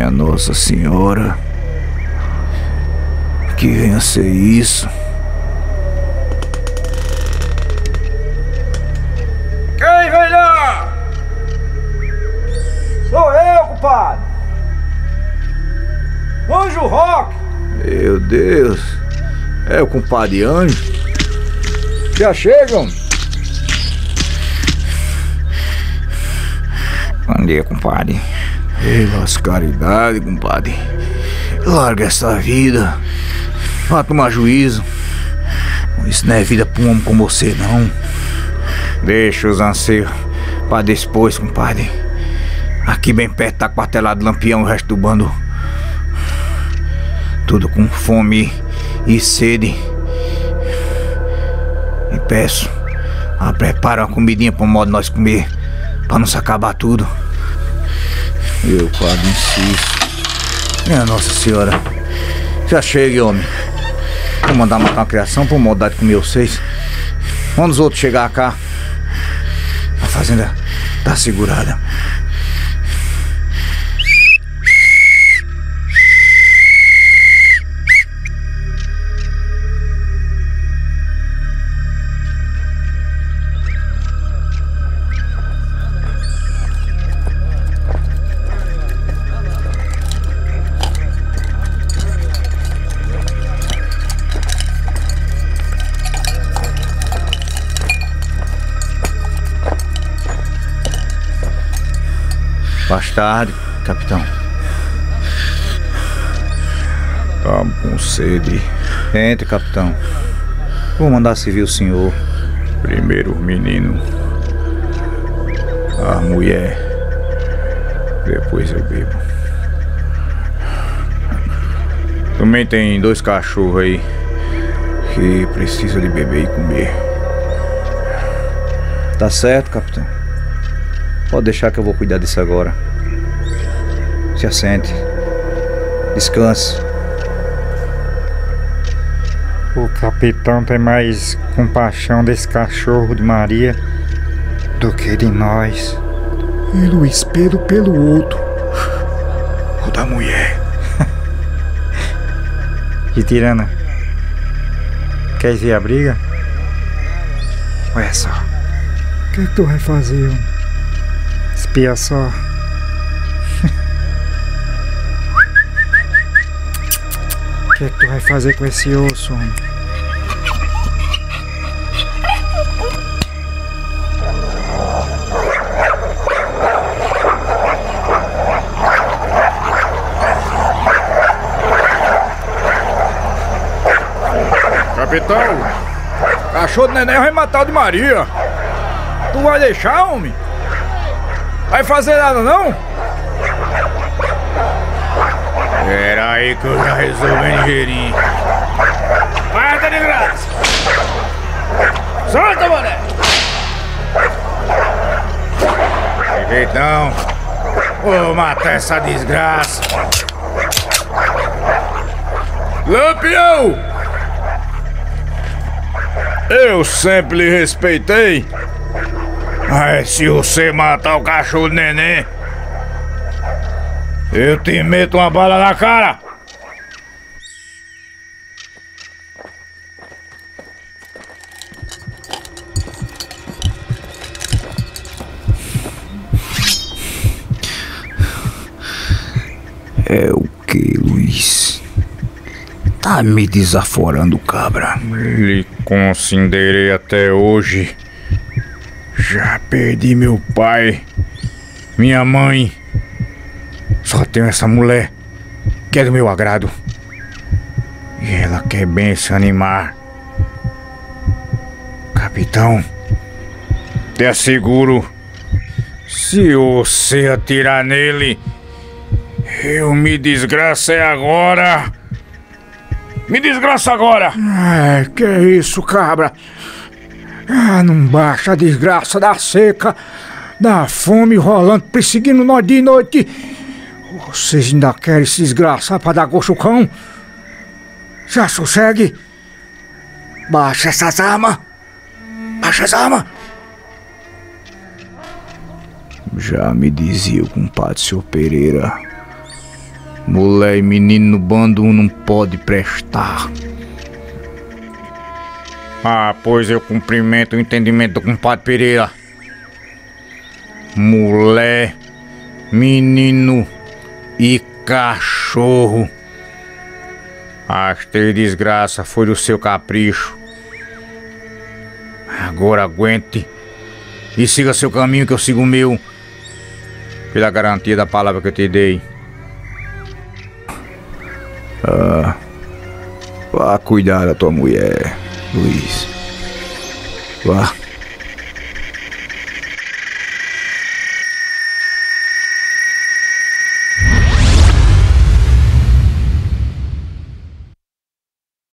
Minha Nossa Senhora, que venha ser isso. Quem vem lá? Sou eu, compadre. Anjo Roque. Meu Deus, é o compadre Anjo. Já chegam? Bom dia, compadre. Pelas caridade, compadre. Larga essa vida. Vá tomar juízo. Isso não é vida pra um homem como você, não. Deixa os anseios pra depois, compadre. Aqui bem perto tá quartelado Lampião, o resto do bando. Tudo com fome e sede. E peço, prepara uma comidinha pra modo nós comer, pra não se acabar tudo. Eu, padre, insisto. Minha Nossa Senhora, já chegue, homem. Vou mandar matar uma criação por maldade de comer vocês. Quando os outros chegar cá, a fazenda tá segurada. Mais tarde, capitão. Tamo com sede. Entre, capitão. Vou mandar servir o senhor. Primeiro o menino, a mulher, depois eu bebo. Também tem 2 cachorros aí que precisam de beber e comer. Tá certo, capitão. Pode deixar que eu vou cuidar disso agora. Se assente. Descanse. O capitão tem mais compaixão desse cachorro de Maria do que de nós. Ele o espelho pelo outro. O da mulher. E Tirana, quer ver a briga? Olha só. O que tu vai fazer, homem? Espia só. O que tu vai fazer com esse osso, homem? Capitão, cachorro do neném vai matar o de Maria. Tu vai deixar, homem? Vai fazer nada, não? Pera aí que eu já resolvo ligeirinho. Vai, tá de graça! Solta, mané! De jeito não. Vou matar essa desgraça. Lampião! Eu sempre lhe respeitei. Mas se você matar o cachorro do neném, eu te meto uma bala na cara. É o que, Luiz? Tá me desaforando, cabra. Lhe considerei até hoje. Já perdi meu pai, minha mãe. Só tenho essa mulher que é do meu agrado. E ela quer bem se animar. Capitão, te asseguro, se você atirar nele, eu me desgraço agora. Me desgraça agora. Que isso, cabra? Não baixa a desgraça da seca, da fome rolando, perseguindo nós de noite. Vocês ainda querem se desgraçar pra dar gosto ao cão? Já sossegue. Baixa essas armas. Baixa as armas. Já me dizia o compadre Sr. Pereira Mulher e menino no bando não pode prestar. Ah, pois eu cumprimento o entendimento do compadre Pereira. Mulher, menino e cachorro. As 3 desgraças foi do seu capricho. Agora aguente e siga seu caminho que eu sigo o meu, pela garantia da palavra que eu te dei. Vá cuidar da tua mulher, Luiz. Vá.